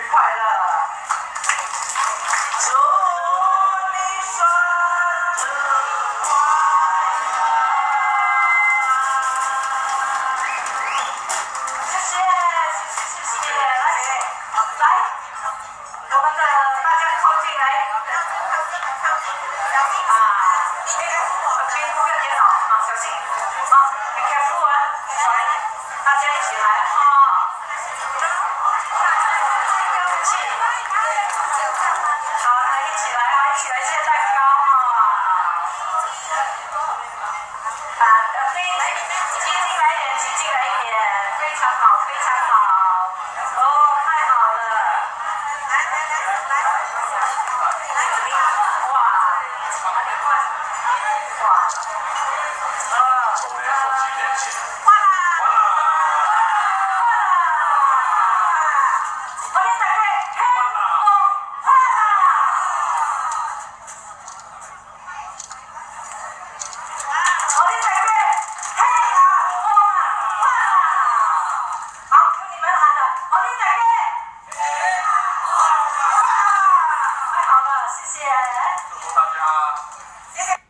快乐！祝你生日快乐！谢谢，来，我们的大家靠近来。边不要跌倒啊，小心啊 ，be careful 啊，大家一起来啊！不要生气，好，来一起来啊，一起来切蛋糕啊！对，挤进来一点，挤进来一点，非常好，非常好，哦，太好了！哇，哪里换？哇！谢谢。